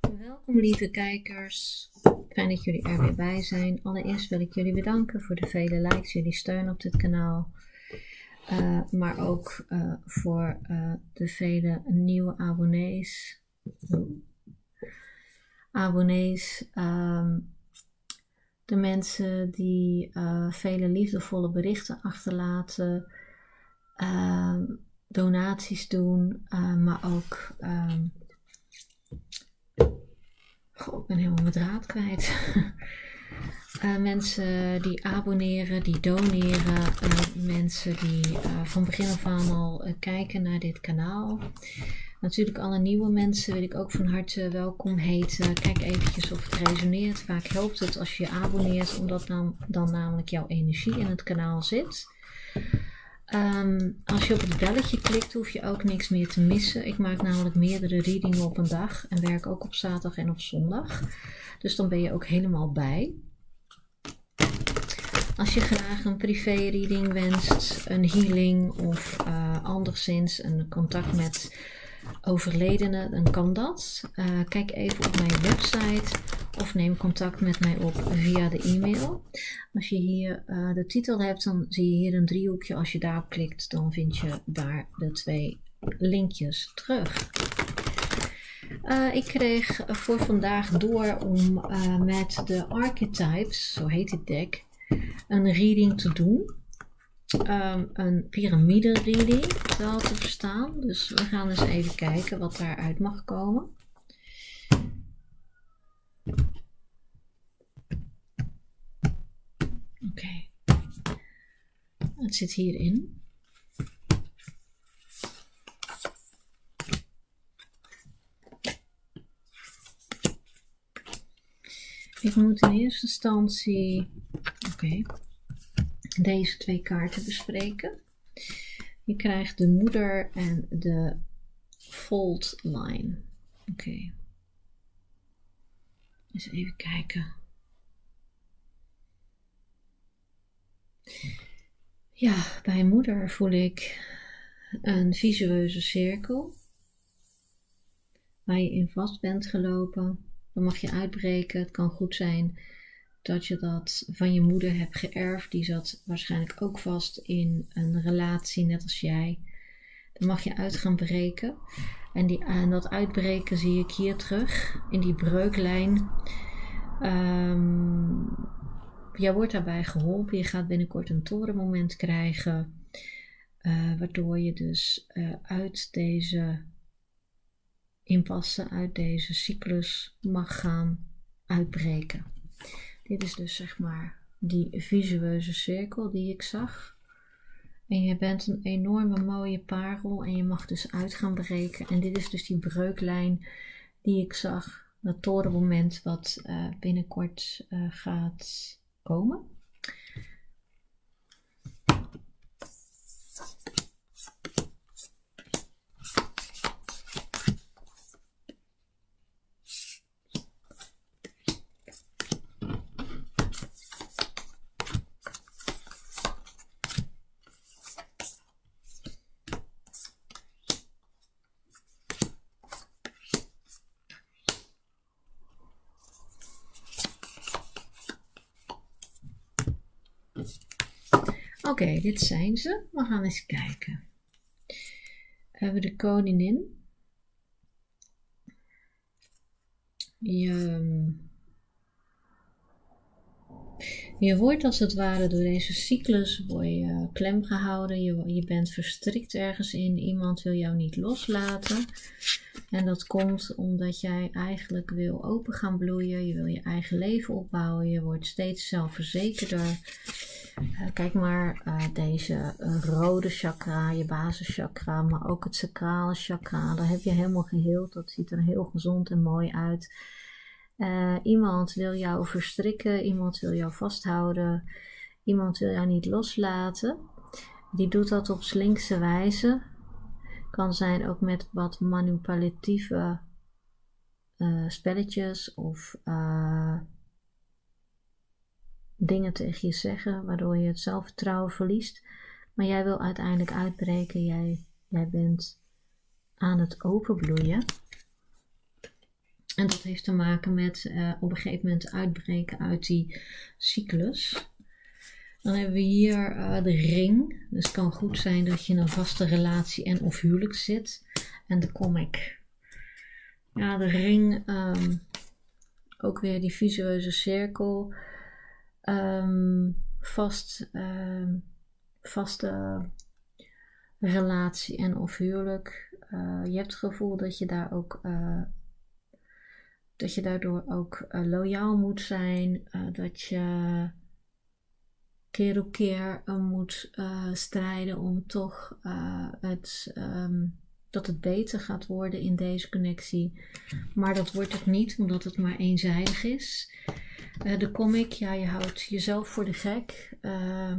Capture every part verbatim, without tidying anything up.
Welkom lieve kijkers, fijn dat jullie er weer bij zijn. Allereerst wil ik jullie bedanken voor de vele likes, jullie steun op dit kanaal. Uh, maar ook uh, voor uh, de vele nieuwe abonnees. Abonnees, um, de mensen die uh, vele liefdevolle berichten achterlaten, uh, donaties doen, uh, maar ook... Um, Goh, ik ben helemaal mijn draad kwijt. uh, mensen die abonneren, die doneren. Uh, mensen die uh, van begin af aan al uh, kijken naar dit kanaal. Natuurlijk alle nieuwe mensen wil ik ook van harte welkom heten. Kijk eventjes of het resoneert. Vaak helpt het als je je abonneert, omdat dan, dan namelijk jouw energie in het kanaal zit. Um, als je op het belletje klikt, hoef je ook niks meer te missen. Ik maak namelijk meerdere readingen op een dag en werk ook op zaterdag en op zondag. Dus dan ben je ook helemaal bij. Als je graag een privé reading wenst, een healing of uh, anderszins een contact met overledenen, dan kan dat. Uh, kijk even op mijn website of neem contact met mij op via de e-mail. Als je hier uh, de titel hebt, dan zie je hier een driehoekje. Als je daarop klikt, dan vind je daar de twee linkjes terug. Uh, ik kreeg voor vandaag door om uh, met de Archetypes, zo heet dit deck, een reading te doen. Um, een piramide reading wel te verstaan. Dus we gaan eens even kijken wat daaruit mag komen. Oké. Okay. Het zit hierin. Ik moet in eerste instantie... Oké. Okay. Deze twee kaarten bespreken. Je krijgt de moeder en de fault line. Oké. Okay. Eens even kijken. Ja, bij moeder voel ik een visueuze cirkel. Waar je in vast bent gelopen. Dan mag je uitbreken. Het kan goed zijn dat je dat van je moeder hebt geërfd. Die zat waarschijnlijk ook vast in een relatie net als jij. Dan mag je uit gaan breken. En, die, en dat uitbreken zie ik hier terug. In die breuklijn. Um, jij wordt daarbij geholpen. Je gaat binnenkort een torenmoment krijgen. Uh, waardoor je dus uh, uit deze impasse, uit deze cyclus mag gaan uitbreken. Dit is dus zeg maar die visueuze cirkel die ik zag. En je bent een enorme mooie parel en je mag dus uit gaan breken. En dit is dus die breuklijn die ik zag. Dat torenmoment wat uh, binnenkort uh, gaat komen. Oké, okay, dit zijn ze. We gaan eens kijken. We hebben de koningin. Je, je wordt als het ware door deze cyclus word je klem gehouden. Je, je bent verstrikt ergens in. Iemand wil jou niet loslaten. En dat komt omdat jij eigenlijk wil open gaan bloeien. Je wil je eigen leven opbouwen. Je wordt steeds zelfverzekerder. Uh, kijk maar, uh, deze uh, rode chakra, je basischakra, maar ook het sacrale chakra, dat heb je helemaal geheeld. Dat ziet er heel gezond en mooi uit. Uh, iemand wil jou verstrikken, iemand wil jou vasthouden, iemand wil jou niet loslaten. Die doet dat op slinkse wijze. Kan zijn ook met wat manipulatieve uh, spelletjes of... Uh, dingen tegen je zeggen, waardoor je het zelfvertrouwen verliest. Maar jij wil uiteindelijk uitbreken. Jij, jij bent aan het openbloeien. En dat heeft te maken met uh, op een gegeven moment uitbreken uit die cyclus. Dan hebben we hier uh, de ring. Dus het kan goed zijn dat je in een vaste relatie en of huwelijk zit. En de comic. Ja, de ring. Um, ook weer die visueuze cirkel. Um, vast, um, vaste relatie en of huwelijk. Uh, je hebt het gevoel dat je daar ook... Uh, dat je daardoor ook uh, loyaal moet zijn. Uh, dat je... keer op keer uh, moet uh, strijden om toch uh, het, um, dat het beter gaat worden in deze connectie. Maar dat wordt het niet, omdat het maar eenzijdig is. Uh, de comic, ja, je houdt jezelf voor de gek. Uh,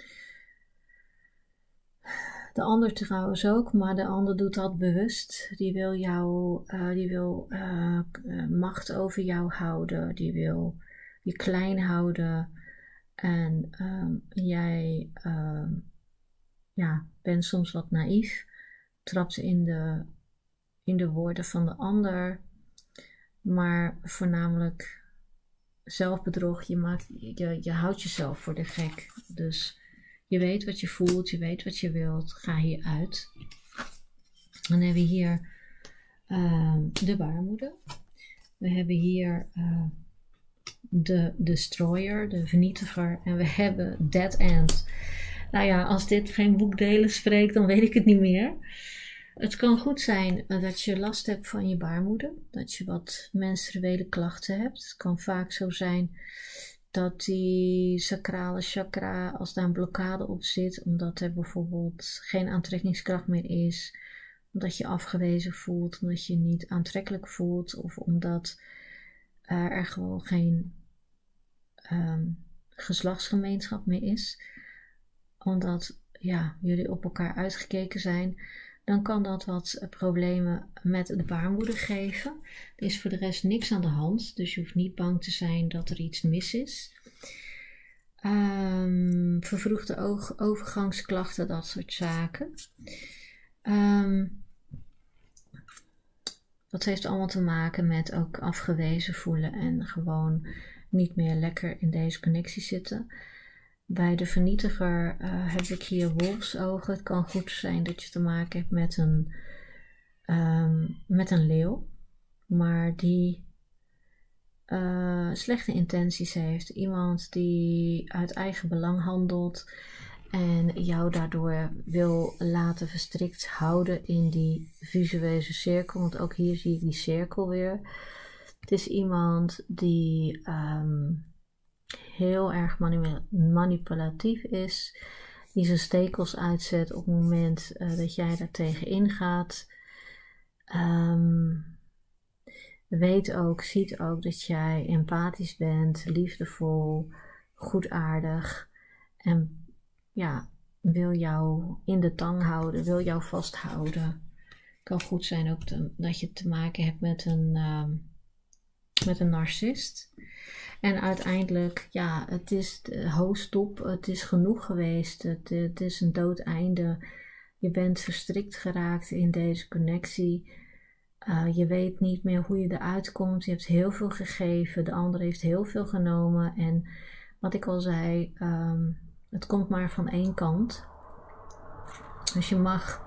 de ander trouwens ook, maar de ander doet dat bewust. Die wil jou, uh, die wil uh, uh, macht over jou houden. Die wil je klein houden. En um, jij um, ja, bent soms wat naïef, trapt in de, in de woorden van de ander, maar voornamelijk zelfbedrog. Je, maakt, je, je houdt jezelf voor de gek. Dus je weet wat je voelt, je weet wat je wilt, ga hieruit. Dan hebben we hier um, de baarmoeder. We hebben hier... Uh, de destroyer, de vernietiger, en we hebben dead end. Nou ja, als dit geen boekdelen spreekt, dan weet ik het niet meer. Het kan goed zijn dat je last hebt van je baarmoeder, dat je wat menstruele klachten hebt. Het kan vaak zo zijn dat die sacrale chakra, als daar een blokkade op zit, omdat er bijvoorbeeld geen aantrekkingskracht meer is, omdat je afgewezen voelt, omdat je je niet aantrekkelijk voelt, of omdat uh, er gewoon geen um, geslachtsgemeenschap meer is, omdat ja, jullie op elkaar uitgekeken zijn, dan kan dat wat problemen met de baarmoeder geven. Er is voor de rest niks aan de hand, dus je hoeft niet bang te zijn dat er iets mis is. Um, vervroegde overgangsklachten, dat soort zaken. Um, dat heeft allemaal te maken met ook afgewezen voelen en gewoon niet meer lekker in deze connectie zitten. Bij de vernietiger uh, heb ik hier wolfsogen. Het kan goed zijn dat je te maken hebt met een, um, met een leeuw, maar die uh, slechte intenties heeft. Iemand die uit eigen belang handelt en jou daardoor wil laten verstrikt houden in die visueuze cirkel. Want ook hier zie ik die cirkel weer. Het is iemand die um, heel erg manipulatief is, die zijn stekels uitzet op het moment uh, dat jij daar tegen ingaat. Um, weet ook, ziet ook dat jij empathisch bent, liefdevol, goedaardig en ja, wil jou in de tang houden, wil jou vasthouden. Het kan goed zijn ook te, dat je te maken hebt met een, uh, met een narcist. En uiteindelijk, ja, het is hoofdstop, het is genoeg geweest, het, het is een dood einde. Je bent verstrikt geraakt in deze connectie. Uh, je weet niet meer hoe je eruit komt. Je hebt heel veel gegeven, de ander heeft heel veel genomen. En wat ik al zei, um, het komt maar van één kant. Dus je mag,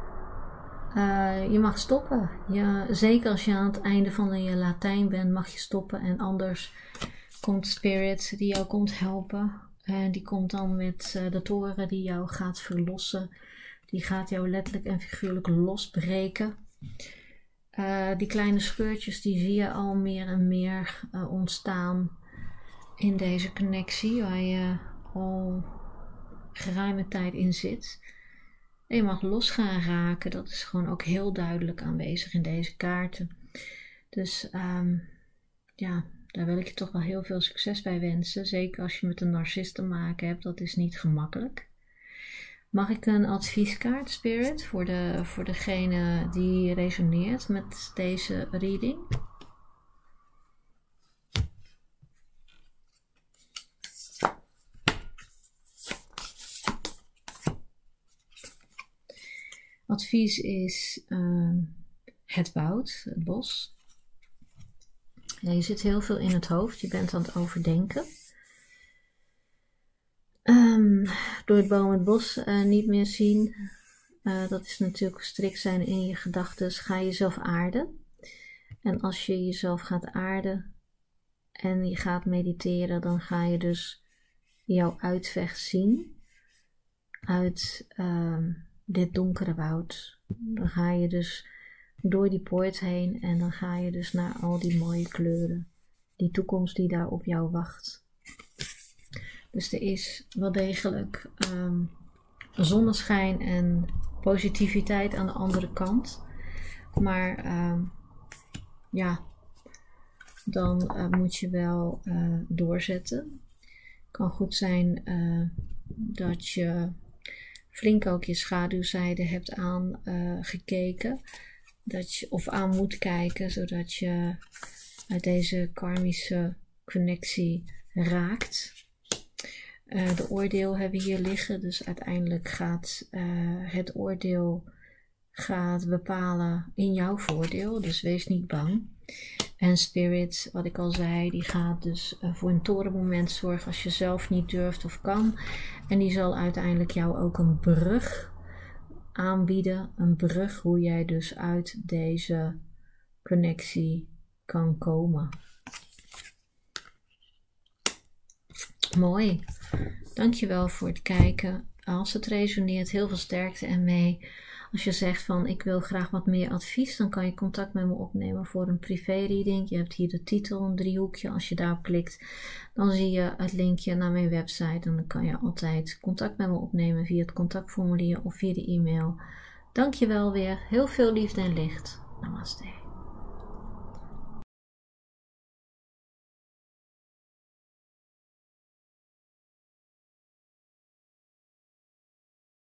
uh, je mag stoppen. Je, zeker als je aan het einde van je Latijn bent, mag je stoppen. En anders komt Spirit die jou komt helpen. En die komt dan met uh, de toren die jou gaat verlossen. Die gaat jou letterlijk en figuurlijk losbreken. Uh, die kleine scheurtjes die zie je al meer en meer uh, ontstaan in deze connectie waar je al geruime tijd in zit. En je mag los gaan raken, dat is gewoon ook heel duidelijk aanwezig in deze kaarten. Dus um, ja, daar wil ik je toch wel heel veel succes bij wensen. Zeker als je met een narcist te maken hebt, dat is niet gemakkelijk. Mag ik een advieskaart, Spirit, voor, de, voor degene die resoneert met deze reading? Advies is uh, het woud, het bos. Ja, je zit heel veel in het hoofd, je bent aan het overdenken. Um, door het boom het bos uh, niet meer zien, uh, dat is natuurlijk strikt zijn in je gedachten, ga je jezelf aarden. En als je jezelf gaat aarden en je gaat mediteren, dan ga je dus jouw uitweg zien uit uh, dit donkere woud. Dan ga je dus door die poort heen en dan ga je dus naar al die mooie kleuren. Die toekomst die daar op jou wacht. Dus er is wel degelijk um, zonneschijn en positiviteit aan de andere kant. Maar um, ja, dan uh, moet je wel uh, doorzetten. Het kan goed zijn uh, dat je flink ook je schaduwzijde hebt aangekeken. Uh, dat je, of aan moet kijken, zodat je uit deze karmische connectie raakt. Uh, de oordeel hebben we hier liggen, dus uiteindelijk gaat uh, het oordeel gaat bepalen in jouw voordeel, dus wees niet bang. En Spirit, wat ik al zei, die gaat dus uh, voor een torenmoment zorgen als je zelf niet durft of kan. En die zal uiteindelijk jou ook een brug aanbieden, een brug hoe jij dus uit deze connectie kan komen. Mooi. Dankjewel voor het kijken. Als het resoneert, heel veel sterkte en mee. Als je zegt van ik wil graag wat meer advies, dan kan je contact met me opnemen voor een privé reading. Je hebt hier de titel, een driehoekje. Als je daarop klikt, dan zie je het linkje naar mijn website. En dan kan je altijd contact met me opnemen via het contactformulier of via de e-mail. Dankjewel weer. Heel veel liefde en licht. Namaste.